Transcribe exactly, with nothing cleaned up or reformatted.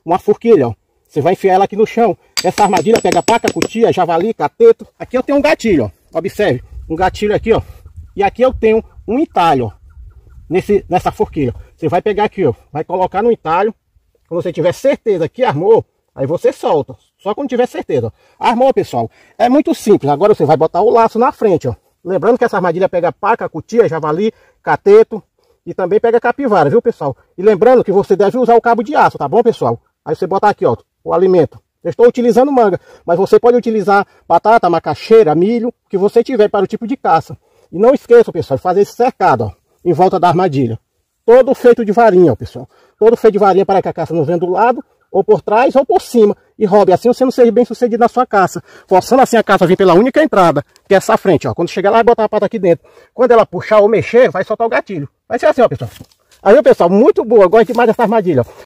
uma forquilha, ó. Você vai enfiar ela aqui no chão. Essa armadilha pega paca, cutia, javali, cateto. Aqui eu tenho um gatilho, ó. Observe, um gatilho aqui, ó. E aqui eu tenho um entalho, ó. Nesse, nessa forquilha. Você vai pegar aqui, ó. Vai colocar no entalho. Quando você tiver certeza que armou, aí você solta. Só quando tiver certeza, ó. Armou, pessoal. É muito simples. Agora você vai botar o laço na frente, ó. Lembrando que essa armadilha pega paca, cutia, javali, cateto e também pega capivara, viu, pessoal? E lembrando que você deve usar o cabo de aço, tá bom, pessoal? Aí você botar aqui, ó, o alimento. Eu estou utilizando manga, mas você pode utilizar batata, macaxeira, milho, o que você tiver para o tipo de caça. E não esqueça, pessoal, de fazer esse cercado, ó, em volta da armadilha. Todo feito de varinha, ó, pessoal. Todo feito de varinha para que a caça não venha do lado, ou por trás, ou por cima. E roube, assim você não seja bem sucedido na sua caça. Forçando assim a caça a vir pela única entrada, que é essa frente, ó. Quando chegar lá, vai botar a pata aqui dentro. Quando ela puxar ou mexer, vai soltar o gatilho. Vai ser assim, ó, pessoal. Aí, pessoal, muito boa. Eu gosto demais dessa armadilha, ó.